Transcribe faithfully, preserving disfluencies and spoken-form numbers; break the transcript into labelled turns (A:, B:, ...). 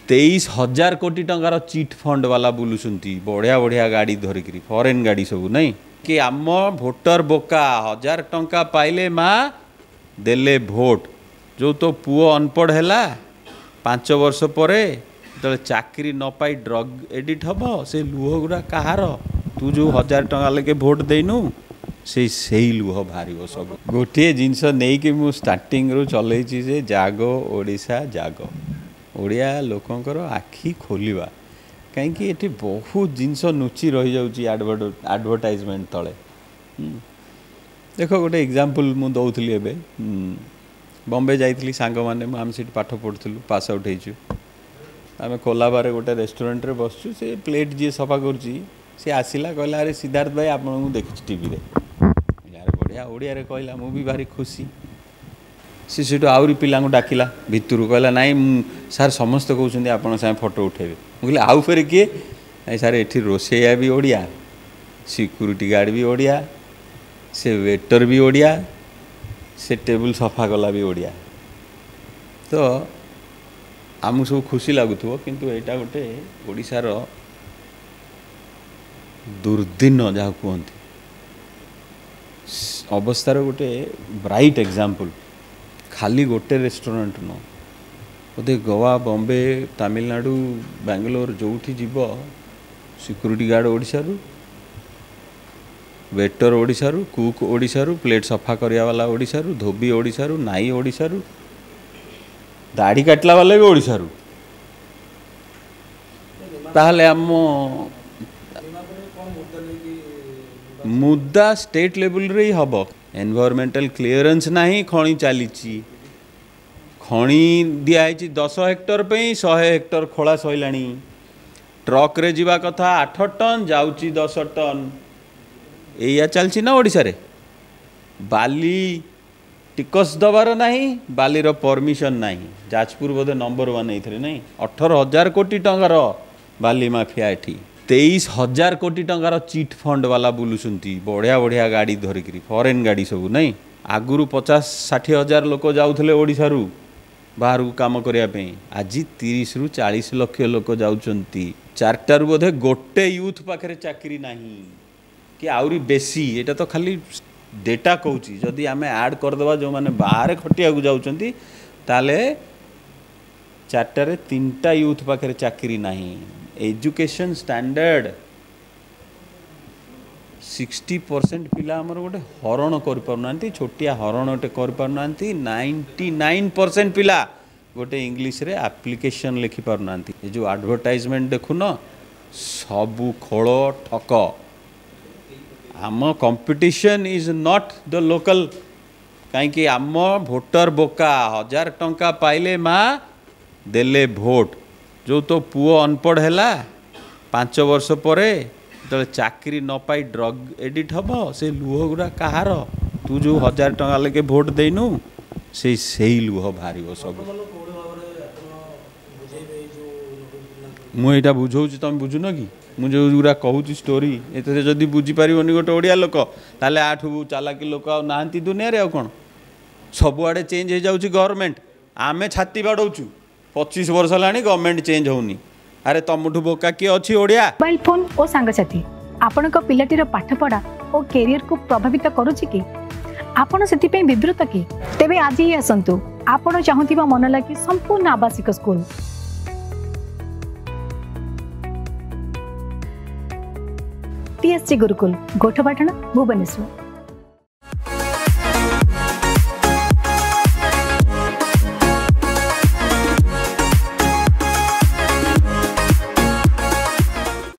A: तेईस हजार कोटी टंकार चिट फंड वाला बुलुंट बढ़िया बढ़िया गाड़ी धरिकी फॉरेन गाड़ी सब नहीं कि आम भोटर बोका हजार टंका पाइले माँ देले भोट जो तो पुओ अनपढ़ है पांच वर्ष पर जो चाकरी न पाई ड्रग एडिट हम से लुह गुड़ा कहार तू जो हजार टंका लेके भोट देनु से सही लुह बाहर सब गोटे जिनस नहीं कि मु स्टार्टिंग रु चलैछि जे जागो ओडिशा जागो ओडिया लोकंकर आखि खोलिबा कहीं ये बहुत जिनस नुची रही जाऊँगी एडवर्टाइजमेंट तले देख गोटे एग्जांपल मु दौली एवं बॉम्बे जाइली सांग मैंने आम सीट पाठ पढ़ुलु पास आउट होइछु आम कोलाबारे गोटे रेस्टोरेंट रे बसचु से प्लेट जी सफा करुच्ची सी आसला कहला अरे सिद्धार्थ भाई आपको देखी टीवी रे यार बढ़िया ओडिया रे कहला मु भी भारी खुशी सी सीटू आउरी पिला डाकिला भितर कहला नाई सार समस्त कहते आपन साथ फोटो उठेबे मुझे आउ फेर किए नहीं सार ये रोसैया भी ओडिया सिक्यूरीटी गार्ड भी ओडिया से वेटर भी ओडिया से टेबल सफा कला भी ओडिया तो आमको सब खुशी लगुव किंतु यहाँ गोटे ओडिशार दुर्दिन जहाँ कहते अवस्थार गोटे ब्राइट एग्जांपल खाली गोटे रेस्टोरेंट न बोधे गोवा बॉम्बे तमिलनाडु बेंगलोर जो जीव सिक्यूरीटी गार्ड ओडिशारू वेटर ओडिशारू कुक ओडिशारू प्लेट सफा करिया वाला ओडिशारू धोबी ओडिशारू नाई ओडिशारू दाढ़ी काटला वाला भी ओडिशारू ताहले आम मुद्दा स्टेट लेवल रे ही हब एनवायरमेंटल क्लीयरेंस नहीं खणी चली खणी दिखाई दस हेक्टर पे सौ हेक्टर खोला सैलानी ट्रक रे जीवा कथा आठ टन जाउची दस टन या चलची ना ओडिशा रे बाली टिकस दबार नहीं बालीर परमिशन नहीं जाजपुर बोधे नंबर वन ये नहीं अठर हजार कोटी टंकार बाली माफिया एठी तेईस हजार कोटी टंकार चिट फंड वाला बुलुंट बढ़िया बढ़िया गाड़ी धरिकी फॉरेन गाड़ी सब नहीं आगुरी पचास षाठी हजार लोक जाऊे ओडिशारू बाहर को काम करने आज तीस रु चालीस लक्ष लोक जाउचंती चारटारू बोधे गोटे यूथ पाखे चाकरी नहीं कि आउरी बेसी एटा तो खाली डेटा कहूँ जदि आम ऐड करदे जो मैंने बाहर खटिया को जाउचंती ताले चारटारे तीनटा यूथ पाखे चाकरी नहीं एजुकेशन स्टैंडर्ड सिक्सटी परसेंट पिला आमर गोटे हरण कर छोटिया हरण गोटे कर नाइंटी नाइन परसेंट पिला गोटे इंग्लिश रे एप्लिकेशन लिखि पारना ये जो एडवर्टाइजमेंट देखुन सबू खोल ठक आम competition is not the local कहीं आम भोटर बोका हजार टंका पाइले माँ देले भोट जो तो पुओ अनपढ़ है पांच वर्ष पर जो चाकरी न पाई ड्रग एडिट हम से लुह गुड़ा कहार तू जो हजार टंका लेके भोट देनु से सही लुह बाहर सब मुझा बुझाऊँ तुम बुझुन कि मुझे जो कहूँ स्टोरी ये जदि बुझीपार गोटे ओडिया लोक ताले आठू चालाकी लोक ना दुनिया रे कौन सबुआड़े चेंज हो जाऊँगी गवर्नमेंट आमे छाती बाड़ौचु पच्चीस वर्ष है गवर्नमेंट चेंज होनी अरे तुमठू बोका किए अच्छी ओडिया
B: मोबाइल फोन और सांगसाथी आपण पिलाटीर पाठपढ़ा और कैरियर को प्रभावित करुच्ची कि आपण से विवृत कि तेबे आज ही आसतु आपण चाहूबा मन लगी संपूर्ण आवासिक स्कूल टीएससी गुरुकुल गोठपाटण भुवनेश्वर।